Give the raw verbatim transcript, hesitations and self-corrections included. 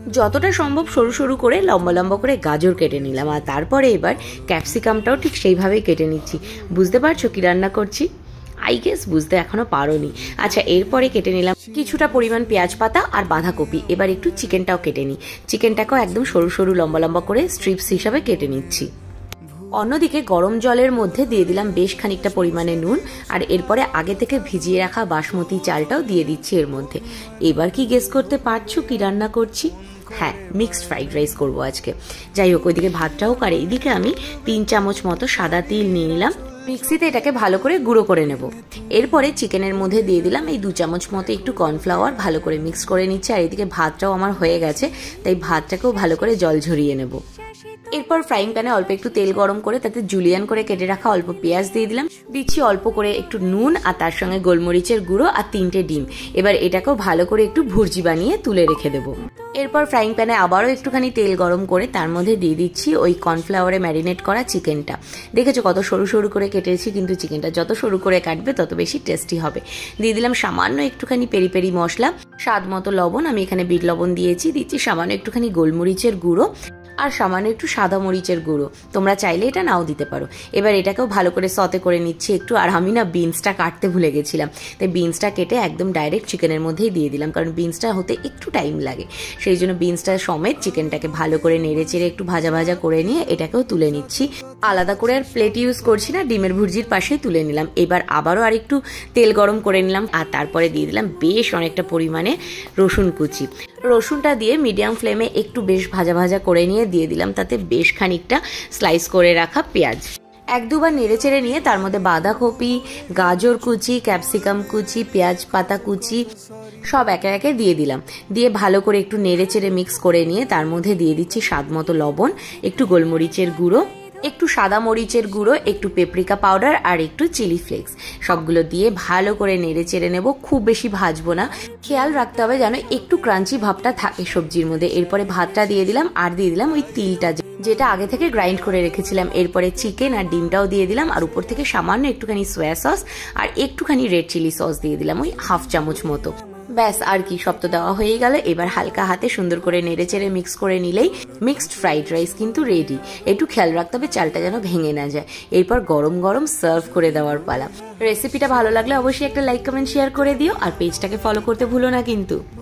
যতটা সম্ভব সরু সরু করে লম্বা লম্বা করে গাজর কেটে নিলাম, আর তারপরে এবার ক্যাপসিকামটাও ঠিক সেইভাবেই কেটে নিচ্ছি। বুঝতে পারছো কি রান্না করছি? আই গেস বুঝতে এখনো পারোনি। আচ্ছা, এরপরে কেটে নিলাম কিছুটা পরিমাণ পেঁয়াজ পাতা আর বাঁধাকপি। এবার একটু চিকেনটাও কেটে নিই। চিকেনটাকেও একদম সরু সরু লম্বা লম্বা করে স্ট্রিপস হিসাবে কেটে নিচ্ছি। অন্যদিকে গরম জলের মধ্যে দিয়ে দিলাম বেশ খানিকটা পরিমাণে নুন, আর এরপরে আগে থেকে ভিজিয়ে রাখা বাসমতি চালটাও দিয়ে দিচ্ছি এর মধ্যে। এবার কি গেস করতে পারছো কি রান্না করছি? হ্যাঁ, মিক্সড ফ্রাইড রাইস করবো আজকে। যাই হোক, ওইদিকে ভাতটাও কারে এইদিকে আমি তিন চামচ মতো সাদা তিল নিয়ে নিলাম। মিক্সিতে এটাকে ভালো করে গুঁড়ো করে নেব। এরপরে চিকেনের মধ্যে দিয়ে দিলাম এই দু চামচ মতো একটু কর্নফ্লাওয়ার, ভালো করে মিক্স করে নিচ্ছি। আর এদিকে ভাতটাও আমার হয়ে গেছে, তাই ভাতটাকেও ভালো করে জল ঝরিয়ে নেব। এরপর ফ্রাইং প্যানে অল্প একটু তেল গরম করে তাতে জুলিয়ান করে কেটে রাখা অল্প পেঁয়াজ দিয়ে দিলাম। দিচ্ছি অল্প করে একটু নুন, আর তার সঙ্গে গোলমরিচের গুঁড়ো আর তিনটে ডিম। এবার এটাকেও ভালো করে একটু ভুর্জি বানিয়ে তুলে রেখে দেবো। এরপর ফ্রাইং প্যানে আবারও একটুখানি তেল গরম করে তার মধ্যে দিয়ে দিচ্ছি ওই কর্নফ্লাওয়ারে ম্যারিনেট করা চিকেনটা। দেখেছো কত সরু সরু করে কেটেছি, কিন্তু চিকেনটা যত সরু করে কাটবে তত বেশি টেস্টি হবে। দিয়ে দিলাম সামান্য একটুখানি পেরি পেরি মশলা, স্বাদ মতো লবণ, আমি এখানে বিট লবণ দিয়েছি। দিচ্ছি সামান্য একটুখানি গোলমরিচের গুঁড়ো আর সামান্য একটু সাদা মরিচের গুঁড়ো। তোমরা চাইলে এটা নাও দিতে পারো। এবার এটাকেও ভালো করে সতে করে নিচ্ছি একটু। আর আমি না বিনসটা কাটতে ভুলে গেছিলাম, তাই বিনসটা কেটে একদম ডাইরেক্ট চিকেনের মধ্যেই দিয়ে দিলাম, কারণ বিনসটা হতে একটু টাইম লাগে। সেই জন্য বিনসটা সমেত চিকেনটাকে ভালো করে নেড়ে চেড়ে একটু ভাজা ভাজা করে নিয়ে এটাকেও তুলে নিচ্ছি। আলাদা করে আর প্লেট ইউজ করছি না, ডিমের ভুর্জির পাশেই তুলে নিলাম। এবার আবারও আর একটু তেল গরম করে নিলাম, আর তারপরে দিয়ে দিলাম বেশ অনেকটা পরিমাণে রসুন কুচি। রসুনটা দিয়ে মিডিয়াম ফ্লেমে একটু বেশ ভাজা ভাজা করে নিয়ে দিয়ে দিলাম তাতে বেশ খানিকটা স্লাইস করে রাখা পেঁয়াজ। এক দুবার নেড়ে চেড়ে নিয়ে তার মধ্যে বাঁধাকপি, গাজর কুচি, ক্যাপসিকাম কুচি, পেঁয়াজ পাতা কুচি সব একে একে দিয়ে দিলাম। দিয়ে ভালো করে একটু নেড়ে চেড়ে মিক্স করে নিয়ে তার মধ্যে দিয়ে দিচ্ছি স্বাদ মতো লবণ, একটু গোলমরিচের গুঁড়ো, একটু সাদা মরিচের গুঁড়ো, একটু পেপরিকা পাউডার আর একটু চিলি ফ্লেক্স। সবগুলো দিয়ে ভালো করে নেড়ে চেড়ে নেব। খুব বেশি ভাজবো না, খেয়াল রাখতে হবে যেন একটু ক্রাঞ্চি ভাবটা থাকে সবজির মধ্যে। এরপরে ভাতটা দিয়ে দিলাম, আর দিয়ে দিলাম ওই তিলটা যেটা আগে থেকে গ্রাইন্ড করে রেখেছিলাম। এরপরে চিকেন আর ডিমটাও দিয়ে দিলাম, আর উপর থেকে সামান্য একটুখানি সোয়া সস আর একটুখানি রেড চিলি সস দিয়ে দিলাম, ওই হাফ চামচ মতো। ব্যাস, আর কি, সব তো দেওয়া হয়ে গেল। এবার হালকা হাতে সুন্দর করে নেড়ে চেড়ে মিক্স করে নিলেই মিক্সড ফ্রাইড রাইস কিন্তু রেডি। একটু খেয়াল রাখতে হবে চালটা যেন ভেঙে না যায়। এরপর গরম গরম সার্ভ করে দেওয়ার পালা। রেসিপিটা ভালো লাগলে অবশ্যই একটা লাইক কমেন্ট শেয়ার করে দিও, আর পেজটাকে ফলো করতে ভুলো না কিন্তু।